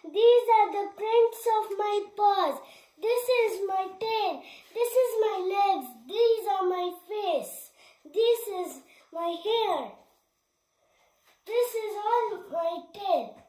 These are the prints of my paws. This is my tail. This is my legs. These are my face. This is my hair. This is all my tail.